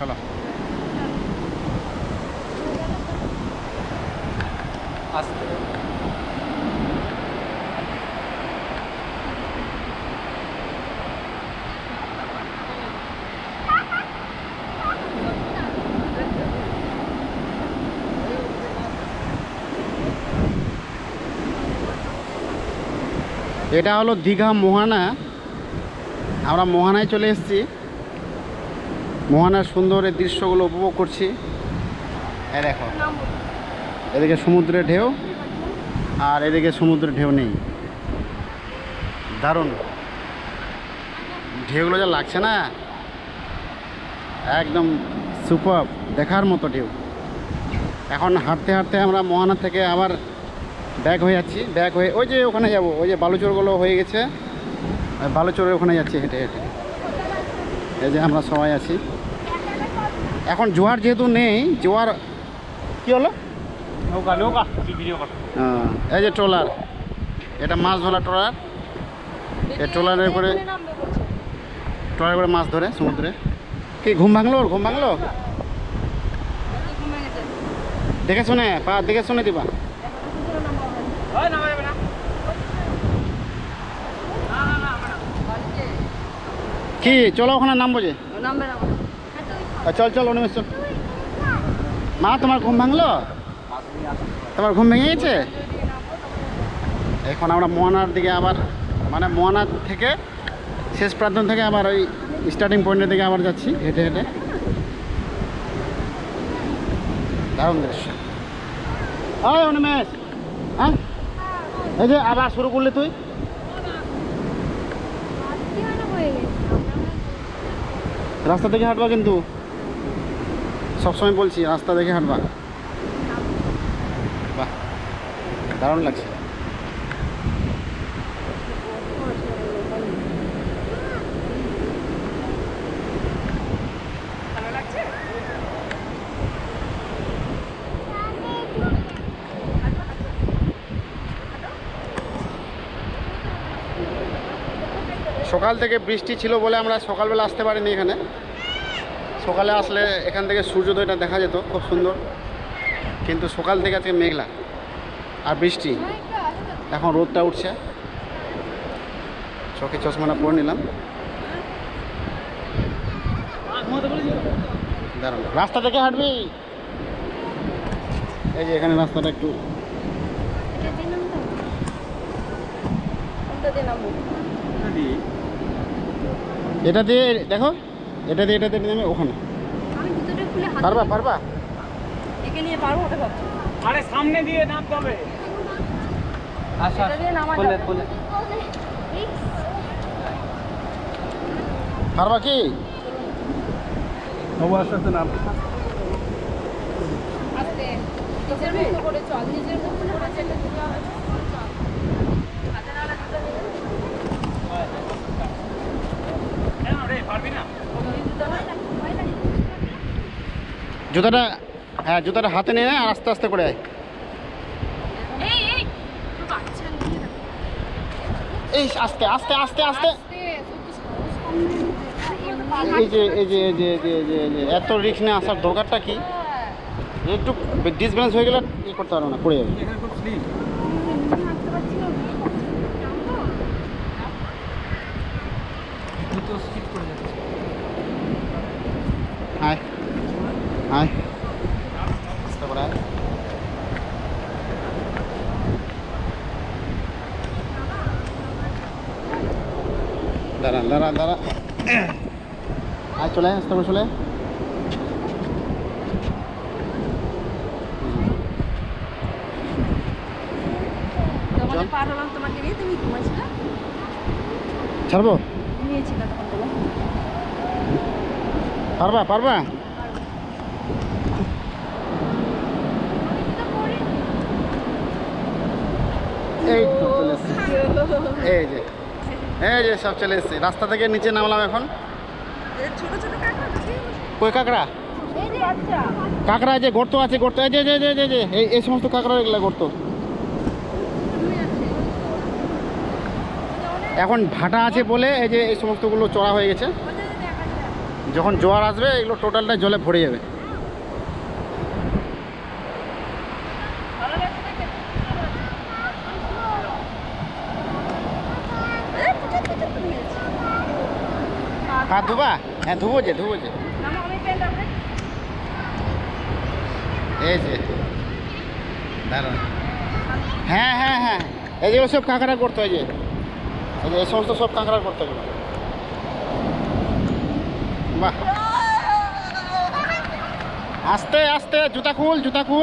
চলো আসতে এটা হলো দীঘা মোহনা। আমরা মোহনায় চলে এসেছি, মোহনার সুন্দর এই দৃশ্যগুলো উপভোগ করছি। এই দেখো, এদিকে সমুদ্রের ঢেউ আর এদিকে সমুদ্রের ঢেউ নেই। দারুণ ঢেউগুলো যা লাগছে না, একদম সুপার, দেখার মতো ঢেউ। এখন হাঁটতে হাঁটতে আমরা মোহনা থেকে আবার ব্যাক হয়ে যাচ্ছি। ব্যাক হয়ে ওই যে ওখানে যাব, ওই যে বালুচরগুলো হয়ে গেছে, বালুচরের ওখানে যাচ্ছি হেঁটে হেঁটে। এই যে আমরা সবাই আছি। এখন জোয়ার যেহেতু নেই, জোয়ার কি হলো, নৌকা নৌকা এই যে ট্রলার, এটা মাছ ধরা ট্রলার। এই ট্রলারের করে মাছ ধরে সমুদ্রে। কি ঘুম ভাঙলো, ওর ঘুম ভাঙলো? দেখে শুনে পা দেখে শুনে দিবা। কি চলো ওখানে নামবো যে, চল চল অনিমেষ চল। মা তোমার ঘুম ভাঙলো? তোমার ঘুম ভেঙে গেছে? এখন আমরা মোহনার দিকে আবার, মানে মোহনার থেকে শেষ প্রান্ত থেকে আবার ওই স্টার্টিং পয়েন্টের দিকে আবার যাচ্ছি হেঁটে হেঁটে। দারুণ দৃশ্য। ওই অনিমেষ, হ্যাঁ এই যে আবার শুরু করলি তুই। রাস্তা দেখে হাঁটবা কিন্তু, সবসময় বলছি রাস্তা দেখে হাঁটবা। বাহ দারুণ লাগছে। সকাল থেকে বৃষ্টি ছিল বলে আমরা সকালবেলা আসতে পারিনি এখানে। সকালে আসলে এখান থেকে সূর্যোদয়টা দেখা যেত খুব সুন্দর, কিন্তু সকাল থেকে আজকে মেঘলা আর বৃষ্টি। এখন রোদটা উঠছে, চোখে চশমাটা পরে নিলাম। দাঁড়ান, রাস্তা থেকে হাঁটবি। এই যে এখানে রাস্তাটা একটু, এটা দিয়ে দেখো, এটা দিয়ে নেমে ওখানে পারবা পারবা। আরে সামনে দিয়ে নামতে হবে। আচ্ছা পারবা কি? বাবু আস্তে আস্তে নাম। জুতাটা, হ্যাঁ জুতাটা হাতে নিয়ে আর আস্তে আস্তে করে আয়। এই আস্তে আস্তে আস্তে আস্তে। এই যে এই যে এই যে এই যে এত রিস্ক নিয়ে আসার দরকারটা কি? একটু ডিসব্যালেন্স হয়ে গেলে ই করতে পারবো না, পড়ে যাবে। হাই হাই, আস্তে করে আয়। দাঁড়ান দাঁড়ান দাঁড়া, আয় চলে আয়, আস্তে করে চলে আয়। ছাড়বো? পারবা পারবা? এই তো চলে এসছে, এই যে এই যে সব চলে এসছে। রাস্তা থেকে নিচে নামলাম এখন। কই কাঁকড়া? কাঁকড়া যে গর্ত আছে, গর্ত এই যে এই সমস্ত কাঁকড়া এগুলো গর্ত। এখন ভাটা আছে বলে এই যে এই সমস্তগুলো চড়া হয়ে গেছে। যখন জোয়ার আসবে এগুলো টোটালটা জলে ভরে যাবে। হাত ধোবা? হ্যাঁ ধুবো যে এই যে দাঁড়ান। হ্যাঁ হ্যাঁ হ্যাঁ, এই যেগুলো সব কাঁকড়া করতে হয়, যে এই যে এই সমস্ত সব কাঁকড়া করতে হবে। বাহ, আস্তে আস্তে, জুতা খুল।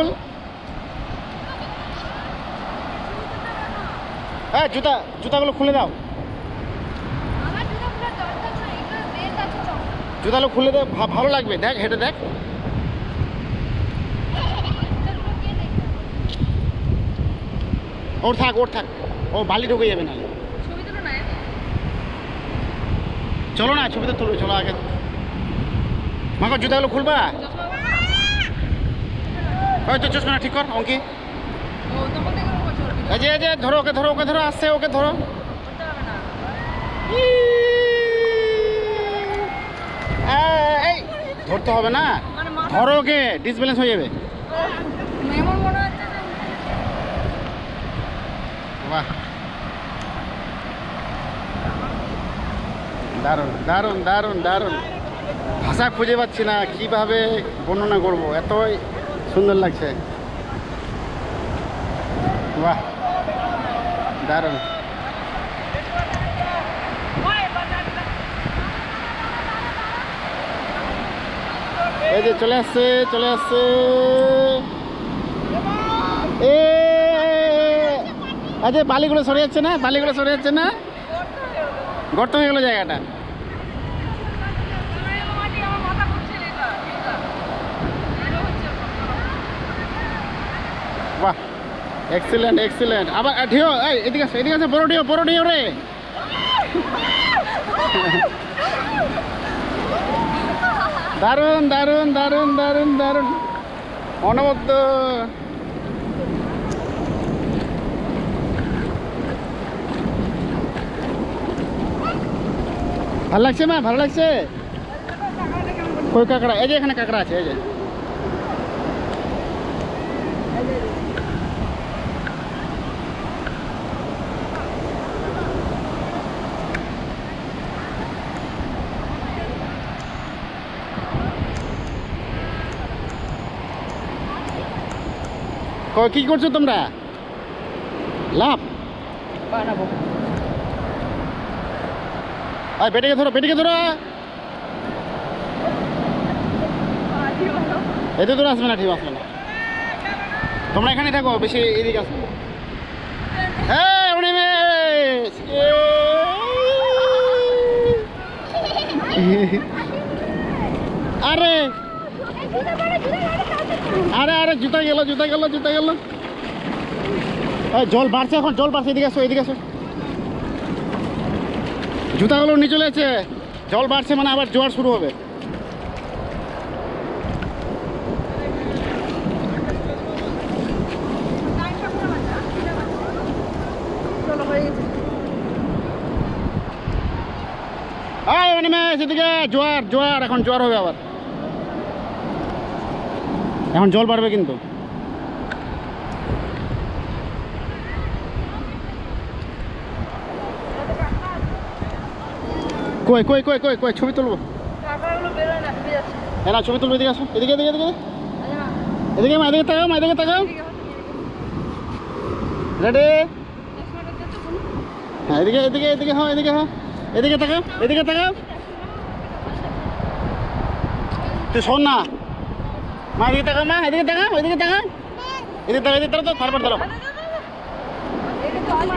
হ্যাঁ জুতাগুলো খুলে দাও, জুতাগুলো খুলে দে, ভালো লাগবে। দেখ হেঁটে দেখ। ওর থাক ও বালি ঢুকে যাবে না। চলো না, ছবিতে তুলবে, চলো আগে। মাকে জুতাগুলো খুলবা। হয়তো চশমাটা ঠিক কর অঙ্কি। এই যে ধরো, ওকে ধরো, আসছে, ওকে ধরো। এই ধরতে হবে না, ধরো ওকে, ডিসব্যালেন্স হয়ে যাবে। বাহ, দারুণ। ভাষা খুঁজে পাচ্ছি না, কিভাবে বর্ণনা করব, এতই সুন্দর লাগছে। বাহ, দারুণ। এই যে চলে আসছে। বালিগুলো সরে যাচ্ছে না, গর্ত হয়ে গেল জায়গাটা। বাহ, এক্সিলেন্ট। আবার ঢেউ, এদিকে আছে, বড় ঢেউ রে। দারুণ, অনবদ্য। ভালো লাগছে মা, ভালো লাগছে। কই কাঁকড়া? এই যে এখানে কাঁকড়া আছে, এই যে। কি করছো তোমরা? লাভ বানাবো। বেটিকে ধরো। এতে তোর আসবে না, ঠিক আসবে না। তোমরা এখানে থাকো, বেশি এদিকে আসবে। আরে জুতা গেল। জল বাড়ছে, এখন জল বাড়ছে। এদিকে আসো। জুতাগুলো নিয়ে চলে যাচ্ছে, জল বাড়ছে মানে আবার জোয়ার শুরু হবে। সেদিকে জোয়ার, এখন জোয়ার হবে আবার। এখন জল বাড়বে কিন্তু। কই ছবি তুলবো। না ছবি তুলবো, এদিকে আসো। এদিকে তাকাও। রেডি? হ্যাঁ, এদিকে হ্যাঁ, এদিকে তাকাও। তুই শোন না মা, এদিকে তাকাও মা, এদিকে তাকাও তো, তারপর ধরো।